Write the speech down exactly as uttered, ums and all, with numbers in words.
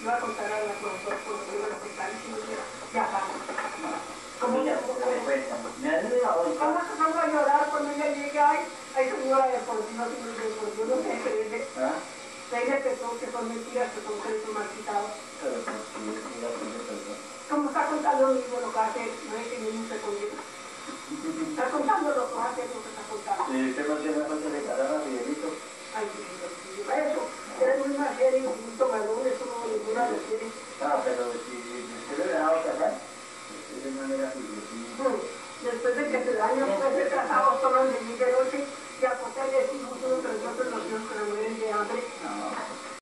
iba a contar a la profesora cuando iba al hospital y me decía, ya vamos. ¿Cómo Mira, se me cuesta. Me ha ayudado hoy. ¿Cómo se pongo a llorar cuando ella llega? Ay, ay señora de por Dios, de por Dios, no sé qué dice. ¿Ah? Ella que son, que son mentiras, que son créditos mal quitados. Pero pues sí, mira, tiene perdón. Como está contando lo mismo lo que hace, no es que ni un segundo. Está contando lo que hace, lo que está contando. Sí, usted no tiene cuenta de cada Miguelito. Ay, Dios mío, eso, es una serie, un tomador, eso no ninguna de serie. Ah, pero si usted le dejaba casar, de manera figurativa. Después de que se daño, pues se casaba solo en el